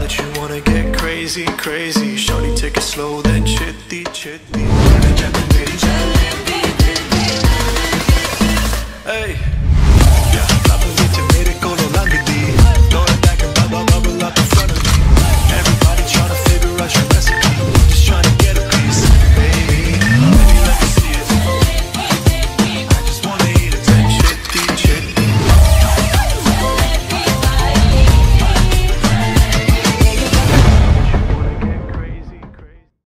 but you wanna get crazy, crazy. Shorty, take it slow, then chitty, chitty. Jalebi,